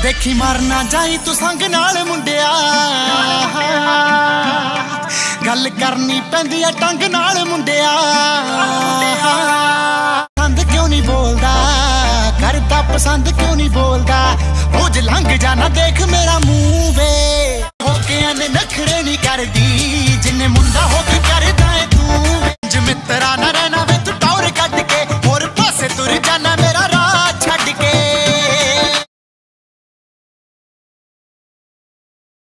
देखी मारना जाई तू संग नाल मुंडिया, गल करनी पैंदी है टंग नाल मुंडिया। पसंद क्यों नहीं बोलदा, करदा पसंद क्यों नहीं बोलदा, रोज लंघ जाना देख मेरा मुंह वे। होके ने नखरे नहीं करदी, जिन्ने मुंडा हो